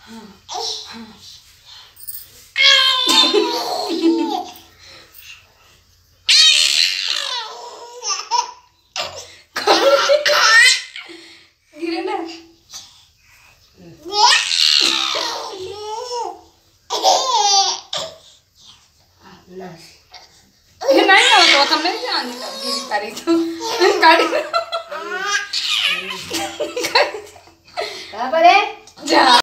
गिरे ना ये नहीं हो तो हम नहीं जाने गिरी करी तो गाड़ी कहाँ पर है? जा